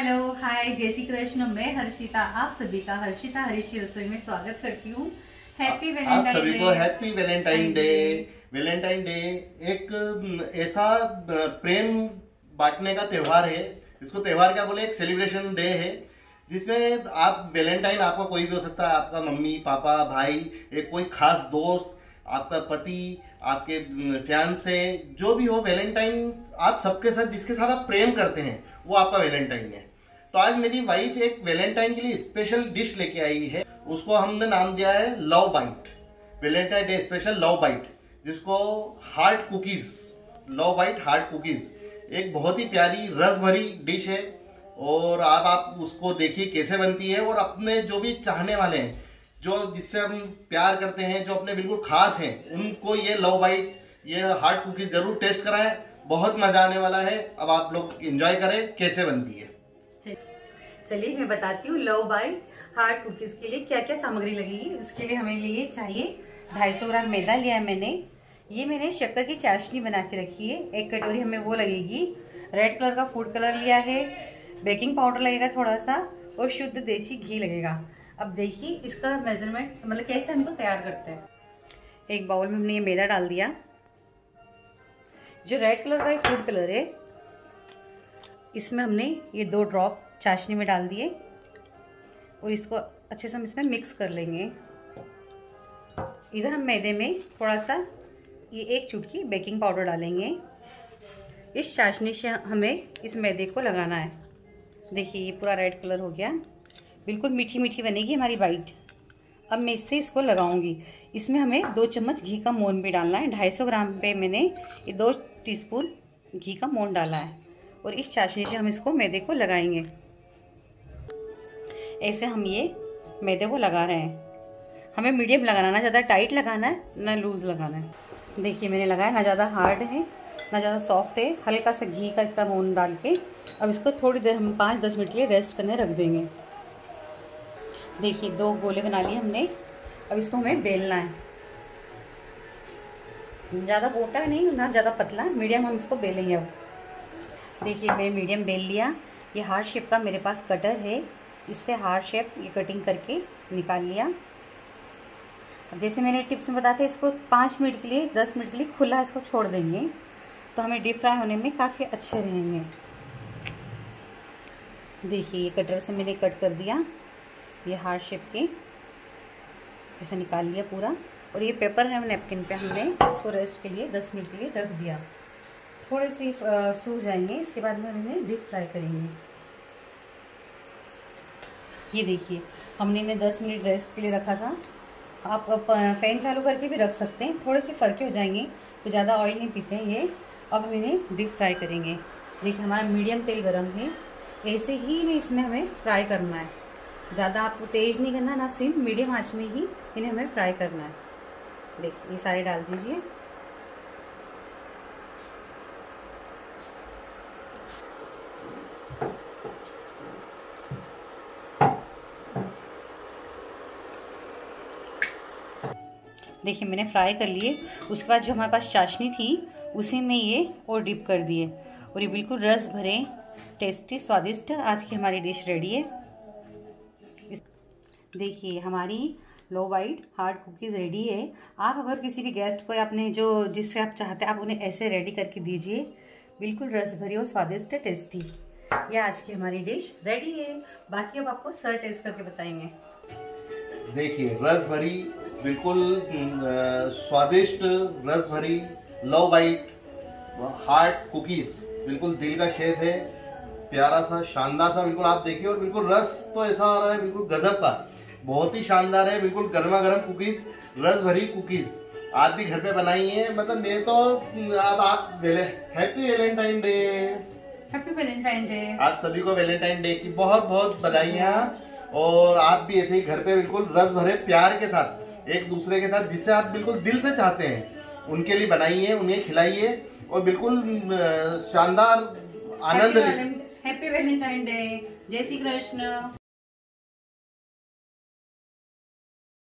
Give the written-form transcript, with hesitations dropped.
Hello hi जय श्री कृष्ण। मैं हर्षिता आप सभी का हर्षिता हरीश की रसोई में स्वागत करती हूँ। Happy Valentine day. आप सभी को happy Valentine day. Valentine day एक ऐसा प्रेम बांटने का त्योहार है, इसको त्योहार क्या बोले, एक सेलिब्रेशन डे है जिसमें आप वैलेंटाइन आपका कोई भी हो सकता है, आपका मम्मी पापा भाई, एक कोई खास दोस्त, आपका पति, आपके फियांसे, जो भी हो, वैलेंटाइन आप सबके साथ जिसके साथ आप प्रेम करते हैं वो आपका वैलेंटाइन है। तो आज मेरी वाइफ एक वैलेंटाइन के लिए स्पेशल डिश लेके आई है, उसको हमने नाम दिया है love bite. Valentine day special love bite, जिसको heart cookies, love bite heart cookies, एक बहुत ही प्यारी रस भरी डिश है। और आप उसको देखिए कैसे बनती है, और अपने जो भी चाहने वाले हैं, जो जिससे हम प्यार करते हैं, जो अपने बिल्कुल खास हैं, उनको ये लव बाइट, ये हार्ट कुकीज जरूर टेस्ट कराएं। बहुत मजा आने वाला है। अब आप लोग एंजॉय करें कैसे बनती है। चलिए मैं बताती हूँ लव बाइट हार्ट कुकीज के लिए क्या क्या सामग्री लगेगी। उसके लिए हमें लिए चाहिए 250 ग्राम मैदा लिया है मैंने। ये मैंने शक्कर की चाशनी बना के रखी है। 1 कटोरी हमें वो लगेगी। रेड कलर का फूड कलर लिया है। बेकिंग पाउडर लगेगा थोड़ा सा, और शुद्ध देसी घी लगेगा। अब देखिए इसका मेजरमेंट, मतलब कैसे हम इसको तैयार करते हैं। एक बाउल में हमने ये मैदा डाल दिया। जो रेड कलर का फूड कलर है, इसमें हमने ये 2 ड्रॉप चाशनी में डाल दिए, और इसको अच्छे से हम इसमें मिक्स कर लेंगे। इधर हम मैदे में थोड़ा सा ये 1 चुटकी बेकिंग पाउडर डालेंगे। इस चाशनी से हमें इस मैदे को लगाना है। देखिए ये पूरा रेड कलर हो गया, बिल्कुल मीठी मीठी बनेगी हमारी बाइट। अब मैं इससे इसको लगाऊंगी। इसमें हमें 2 चम्मच घी का मोन भी डालना है। 250 ग्राम पे मैंने ये 2 टीस्पून घी का मोन डाला है, और इस चाशनी से हम इसको मैदे को लगाएंगे। ऐसे हम ये मैदे को लगा रहे हैं। हमें मीडियम लगाना, ना ज़्यादा टाइट लगाना है ना लूज़ लगाना है। देखिए मैंने लगाया, ना ज़्यादा हार्ड है ना ज़्यादा सॉफ्ट है। हल्का सा घी का इसका मोन डाल के अब इसको थोड़ी देर हम 5-10 मिनट के लिए रेस्ट करने रख देंगे। देखिए 2 गोले बना लिए हमने। अब इसको हमें बेलना है। ज़्यादा मोटा नहीं ना ज़्यादा पतला, मीडियम हम इसको बेलेंगे। अब देखिए मैंने मीडियम बेल लिया। ये हार्ट शेप का मेरे पास कटर है, इससे हार्ट शेप ये कटिंग करके निकाल लिया। अब जैसे मैंने टिप्स में बताया था, इसको 5 मिनट के लिए 10 मिनट के लिए खुला इसको छोड़ देंगे, तो हमें डीप फ्राई होने में काफ़ी अच्छे रहेंगे। देखिए ये कटर से मैंने कट कर दिया, ये हार्ट शेप के ऐसे निकाल लिया पूरा। और ये पेपर है नैपकिन पे हमने इसको रेस्ट के लिए 10 मिनट के लिए रख दिया। थोड़े से सूख जाएंगे, इसके बाद में हम इन्हें डीप फ्राई करेंगे। ये देखिए हमने इन्हें 10 मिनट रेस्ट के लिए रखा था। आप फैन चालू करके भी रख सकते हैं, थोड़े से फरके हो जाएंगे, तो ज़्यादा ऑयल नहीं पीते हैं ये। अब हम इन्हें डीप फ्राई करेंगे। देखिए हमारा मीडियम तेल गरम है, ऐसे ही में इसमें हमें फ्राई करना है। ज़्यादा आपको तेज़ नहीं करना, ना सिम, मीडियम आंच में ही इन्हें हमें फ्राई करना है। देखिए ये सारे डाल दीजिए। देखिए मैंने फ्राई कर लिए। उसके बाद जो हमारे पास चाशनी थी उसी में ये और डिप कर दिए, और ये बिल्कुल रस भरे टेस्टी स्वादिष्ट आज की हमारी डिश रेडी है। देखिए हमारी love bite heart cookies ready है। आप अगर किसी भी गेस्ट को अपने जो जिससे आप चाहते हैं, आप उन्हें ऐसे रेडी करके दीजिए, बिल्कुल रस भरी और स्वादिष्ट टेस्टी। ये आज की हमारी डिश रेडी है। बाकी अब आपको सर टेस्ट करके बताएंगे। देखिए रस भरी, बिल्कुल स्वादिष्ट रस भरी लव बाइट हार्ट कुकीज, बिल्कुल दिल का शेप है, प्यारा सा शानदार सा, बिल्कुल आप देखिए। और बिल्कुल रस तो ऐसा आ रहा है बिल्कुल गजब का, बहुत ही शानदार है। बिल्कुल गर्मा गर्म कुकीज, रस भरी कुकीज आप भी घर पे बनाइए। मतलब मैं तो अब आप happy Valentine day. Happy Valentine day. आप सभी को वैलेंटाइन डे की बहुत बहुत बधाइयाँ। और आप भी ऐसे ही घर पे बिल्कुल रस भरे प्यार के साथ एक दूसरे के साथ, जिससे आप बिल्कुल दिल से चाहते हैं, उनके लिए बनाइए, उन्हें खिलाइए, और बिल्कुल शानदार आनंद। Happy Valentine day. जय श्री कृष्ण।